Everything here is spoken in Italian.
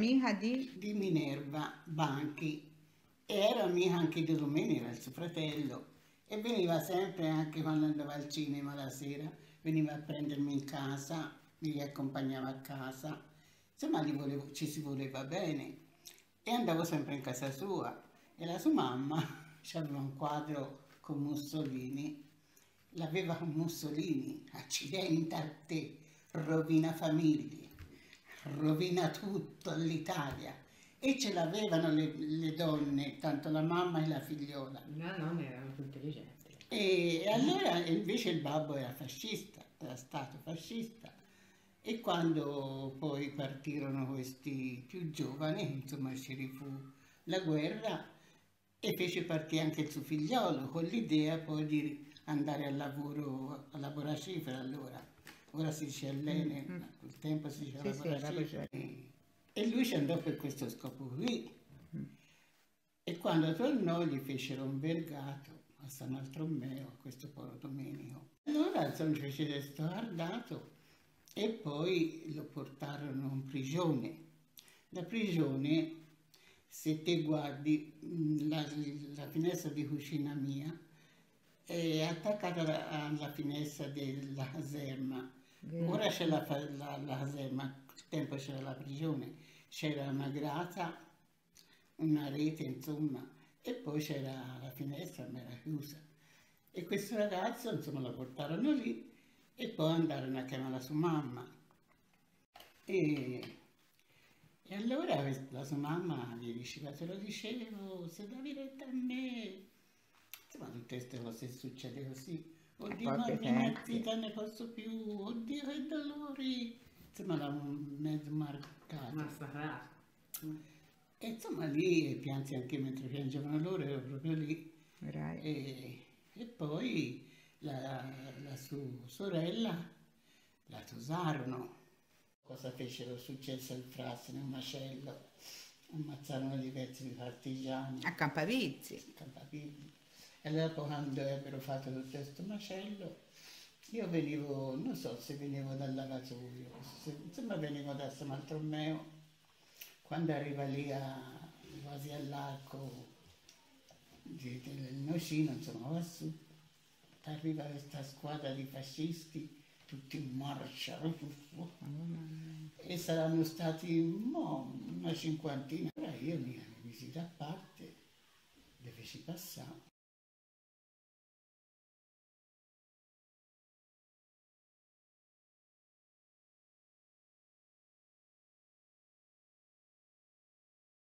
amica di Minerva Banchi, e era amica anche di Domenico, il suo fratello, e veniva sempre, anche quando andava al cinema la sera, veniva a prendermi in casa, mi accompagnava a casa, insomma ci si voleva bene, e andavo sempre in casa sua, e la sua mamma aveva un quadro con Mussolini, l'aveva con Mussolini, accidenti a te, rovina famiglie, rovina tutto l'Italia. E ce l'avevano le donne, tanto la mamma e la figliola. No, no, erano più intelligenti. E allora invece il babbo era fascista, era stato fascista. E quando poi partirono questi più giovani, insomma ci fu la guerra, e fece partire anche il suo figliolo con l'idea poi di andare al lavoro, a lavoracifera allora. Ora si dice all'Enel, a quel tempo si diceva lavoracifera. E lui ci andò per questo scopo qui. E quando tornò gli fecero un vergato a San Altromeo, a questo povero Domenico. Allora insomma fece questo ardato e poi lo portarono in prigione. La prigione, se te guardi la finestra di cucina mia, è attaccata alla finestra della caserma. Ora c'è la caserma, al tempo c'era la prigione, c'era una grata, una rete insomma, e poi c'era la finestra, ma era chiusa. E questo ragazzo insomma lo portarono lì e poi andarono a chiamare la sua mamma. E allora la sua mamma gli diceva, te lo dicevo, se davi retta a me. Insomma, tutte queste cose succede così. Oddio, ma mia zita, ne posso più, oddio che dolori. Insomma, era un mezzo marcato. Massacrato. E insomma lì piansi anche mentre piangevano loro, ero proprio lì. E poi la sua sorella la tosarono. Cosa fecero? Successe al Frassino, un macello, ammazzarono diversi partigiani. A Campavizzi. E allora poi quando ebbero fatto tutto questo macello, io venivo, non so se venivo dal lavatoio, insomma venivo da San Bartolomeo, quando arriva lì quasi all'arco del Nocino, insomma va su, arriva questa squadra di fascisti, tutti in marcia, e saranno stati una cinquantina. Allora io mi misi da parte, le feci passare.